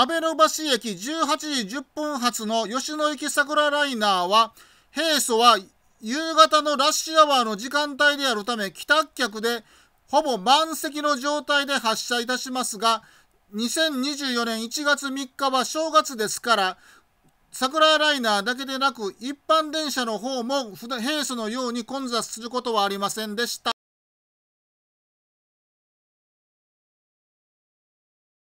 阿部野橋駅18時10分発の吉野行き桜ライナーは、平素は夕方のラッシュアワーの時間帯であるため、帰宅客でほぼ満席の状態で発車いたしますが、2024年1月3日は正月ですから、桜ライナーだけでなく一般電車の方も平素のように混雑することはありませんでした。